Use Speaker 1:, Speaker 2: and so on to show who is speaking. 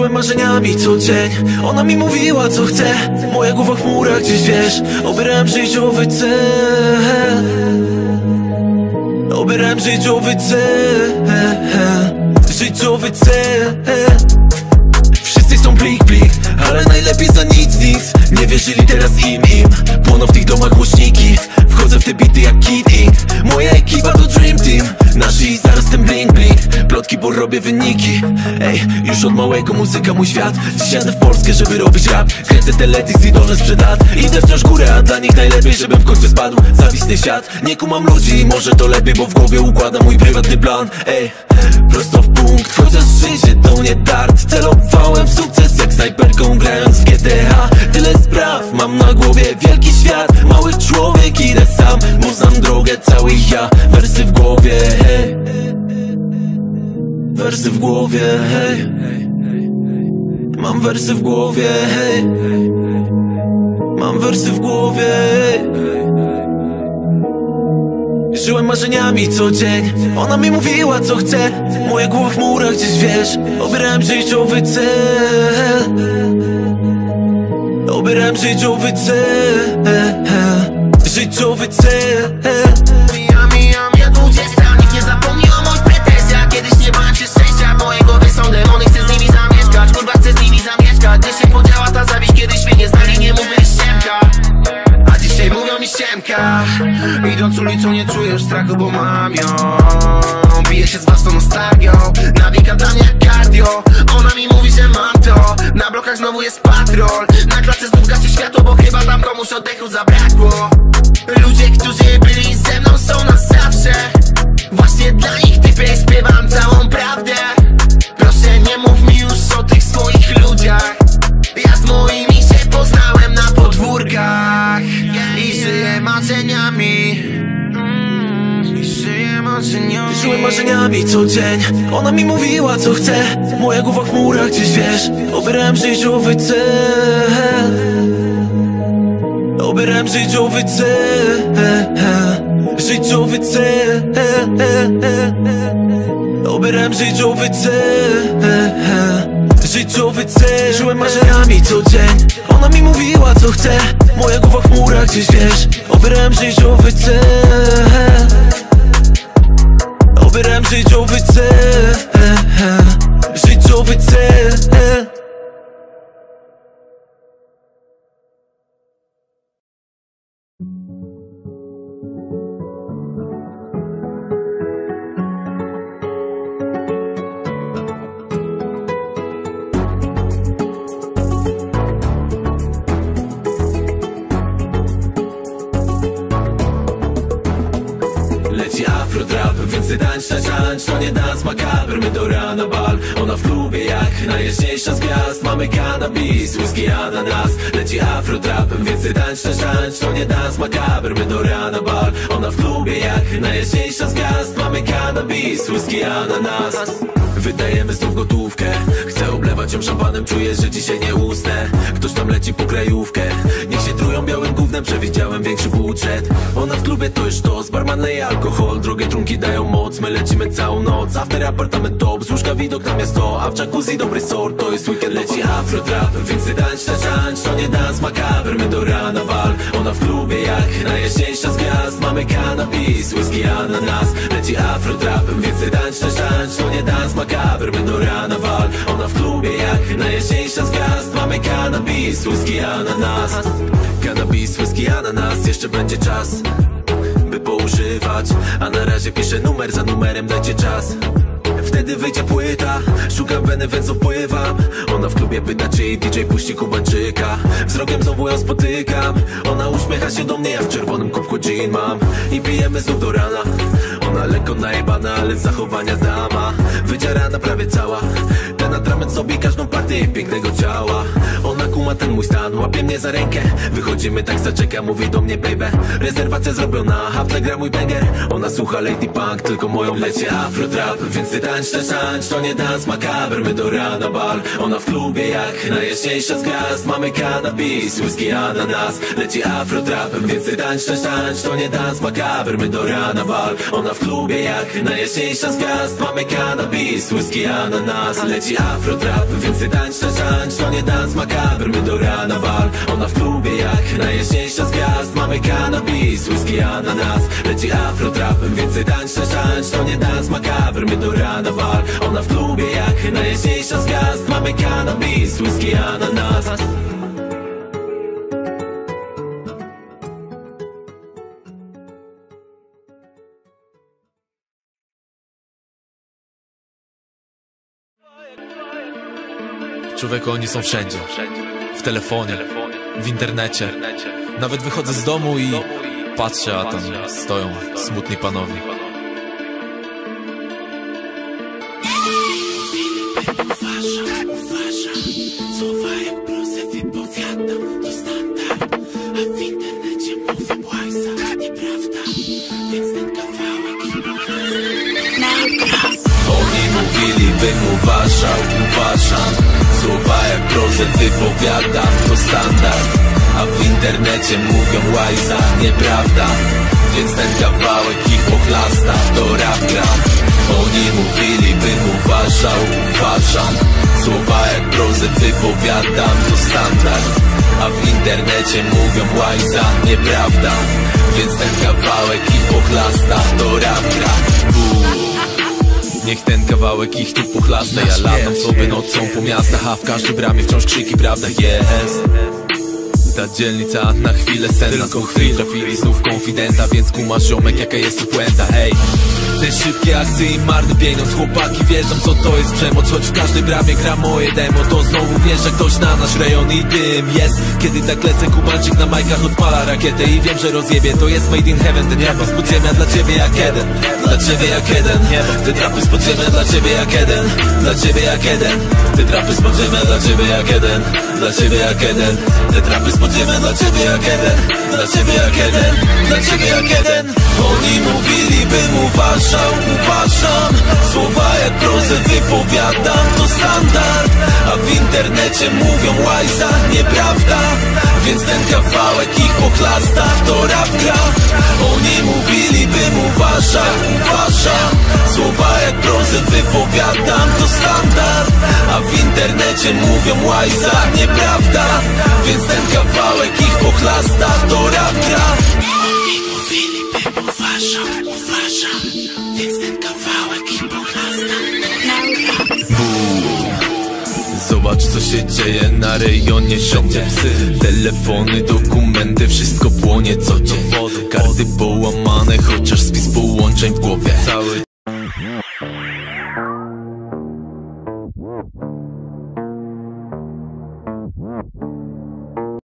Speaker 1: Żyłem marzeniami co dzień, ona mi mówiła co chce. Moja głowa w chmurach gdzieś, wiesz. Obierałem życiowy cel. Obierałem życiowy cel. Życiowy cel. Wszyscy są blik blik, ale najlepiej za nic nic. Nie wierzyli teraz im płoną w tych domach głośniki. Wchodzę w te bity jak Kid Ink. Moja ekipa to Dream Team. Nasz i zaraz ten bling bling. Plotki, bo robię wyniki. Ej, już od małego muzyka mój świat. Dziś jadę w Polskę, żeby robić rap. Kręcę teledysk z idolem sprzed lat. Idę wciąż górę, a dla nich najlepiej, żebym w końcu spadł. Zawisny świat, nie kumam ludzi. Może to lepiej, bo w głowie układam mój prywatny plan. Ej, prosto w punkt, chociaż życie to nie dart. Celowałem w sukces jak snajperką, grając w GTA. Tyle spraw mam na głowie, wielki świat. Mały człowiek, idę sam, bo znam drogę cały ja. Wersy w głowie, hej. Wersy w głowie, hej. Mam wersy w głowie, hej. Mam wersy w głowie, hej. Żyłem marzeniami co dzień, ona mi mówiła co chce. Moja głowa w chmurach gdzieś, wiesz. Obierałem życiowy cel. Obierałem życiowy cel. Życiowy cel.
Speaker 2: Mija 20, nikt nie zapomniał o moich pretensjach. Kiedyś nie bałem się szczęścia, w mojej głowie są demony, chcę z nimi zamieszkać. Kurwa, chcę z nimi zamieszkać. Gdy się podziała ta zawiść, kiedyś mnie nie znali, nie mówię ściemka. A dzisiaj mówią mi ściemka. Idąc ulicą nie czujesz strachu, bo mam ją. Biję się z własną nostalgią, nawika dla mnie jak cardio. Ona mi mówi, że mam to. Na blokach znowu jest patrol. Na klatce znów gaśnie światło, bo chyba tam komuś oddechu zabrakło. Ludzie, którzy byli ze mną, są na zawsze. Właśnie dla nich typy śpiewam całą prawdę. Proszę nie mów mi już o tych swoich ludziach. Ja z moimi się poznałem na podwórkach. I żyję marzeniami.
Speaker 1: Żyłem marzeniami co dzień, ona mi mówiła co chce. Moja głowa w chmurach gdzieś, wiesz. Obierałem życiowy cel. Obierałem życiowy cel. Życiowy cel. Obierałem życiowy cel. Życiowy cel. Żyłem marzeniami co dzień, ona mi mówiła co chce. Moja głowa w chmurach gdzieś, wiesz. Obierałem życiowy cel. Obierałem życiowy cel. Życiowy cel. Leci afrotrap, więc ty tańcz, to nie dans makabr. My do rana bal, ona w klubie jak najjaśniejsza z gwiazd. Mamy cannabis, whisky, ananas. Leci afrotrap, więc ty tańcz, to nie dans makabr. My do rana bal, ona w klubie jak najjaśniejsza z gwiazd. Mamy cannabis, whisky, ananas. Wydajemy znów gotówkę, chcę oblewać ją szampanem, czuję, że dzisiaj nie usnę. Ktoś tam leci po krajówkę, niech się trują białym gównem, przewidziałem większy budżet. Ona w klubie to już to, barman leje alkohol, drogie trunki dają moc, my lecimy całą noc. After apartament top, z łóżka widok na miasto, a w jacuzzi dobry sort, to jest weekend. Leci afrotrap, więc ty tańcz, to nie dans makabr. My do rana wal, ona w klubie jak najjaśniejsza z gwiazd. Mamy cannabis, whisky, ananas. Leci afrotrap, więc ty tańcz, to nie dans makabr. My do rana wal, ona w klubie jak najjaśniejsza z gwiazd. Mamy cannabis, whisky, ananas. Cannabis, whisky, ananas, jeszcze będzie czas, by poużywać. A na razie piszę numer za numerem, dajcie czas. Wtedy wyjdzie płyta, szukam weny, więc opływam. Ona w klubie pyta, czy jej DJ puści Kubańczyka. Wzrokiem znowu ją spotykam, ona uśmiecha się do mnie, ja w czerwonym kubku gin mam. I pijemy znów do rana, ona lekko najebana, ale z zachowania dama. Wydzierana prawie cała, ten atrament sobie każdą partię jej pięknego ciała. Ona kuma kuma ten mój stan, łapie mnie za rękę. Wychodzimy, tak zaczeka, mówi do mnie baby. Rezerwacja zrobiona, hafle gra mój banger. Ona słucha Lady Punk, tylko moją lecie afro-trap. Więc ty tańcz, to nie dans makabr. My do rana bal, ona w klubie jak najjaśniejsza z gwiazd. Mamy cannabis, whisky, ananas. Leci afro-trap, więc ty tańcz, to nie dans makabr. My do rana bal, ona w klubie jak najjaśniejsza z gwiazd. Mamy cannabis, whisky, ananas. Leci afro-trap, więc ty tańcz, to nie dans makabr. My do rana bal, ona w klubie jak najjaśniejsza z gwiazd. Mamy cannabis, whisky, ananas. Leci afro-trap, więc ty tańcz, to nie dans makabr. My do rana bal, ona w klubie jak najjaśniejsza z gwiazd. Mamy cannabis, whisky, ananas.
Speaker 3: Człowieku, oni są wszędzie. W telefonie, w internecie. Nawet wychodzę z domu i patrzę, a tam stoją smutni panowie.
Speaker 4: Uważam, słowa jak prosę wypowiadam, to standard. A w internecie mówię łajza, nieprawda. Więc ten kawałek
Speaker 1: Oni mówili, bym uważał. Słowa jak prozę wypowiadam, to standard. A w internecie mówią łajza, nieprawda. Więc ten kawałek ich pochlasta, to rap gra. Oni mówili, bym uważał. Słowa jak prozę wypowiadam, to standard. A w internecie mówią łajza, nieprawda. Więc ten kawałek ich pochlasta, to rap gra.
Speaker 3: Niech ten kawałek ich tu pochlasta. Ja latam sobie nocą po miastach, a w każdej bramie wciąż krzyki, prawda jest. Ta dzielnica na chwilę senna, tylko chwil trafili znów konfidenta. Więc kumasz ziomek, jaka jest tu puenta, hej. Te szybkie akcje i marny pieniądz, chłopaki wiedzą co to jest przemoc. Choć w każdej bramie gra moje demo, to znowu wjeżdża ktoś na nasz rejon i dym jest. Kiedy tak lecę, kubańczyk na majkach odpala rakietę i wiem, że rozjebie, to jest made in heaven. Ten rap z podziemia dla ciebie jak jeden, dla ciebie jak jeden. Ten rap z podziemia dla ciebie jak jeden, dla ciebie jak jeden. Ten rap z podziemia dla ciebie jak jeden, dla ciebie jak jeden. Ten rap z podziemia dla ciebie jak jeden, dla ciebie jak jeden, dla ciebie jak jeden. Oni mówili, bym uważał. Słowa jak prozę wypowiadam, to standard. A w internecie mówią łajza, nieprawda. Więc ten kawałek ich pochlasta, to rap gra. Oni mówili, bym uważał. Słowa jak prozę wypowiadam, to standard. A w internecie mówią łajza, nieprawda. Więc ten kawałek ich pochlasta, to rap gra.
Speaker 4: Oni mówili, bym uważał. Więc ten kawałek ich pochlasta.
Speaker 3: Zobacz co się dzieje na rejonie, wszędzie psy, telefony, dokumenty, wszystko płonie co dzień. Karty połamane, chociaż spis połączeń w głowie. Cały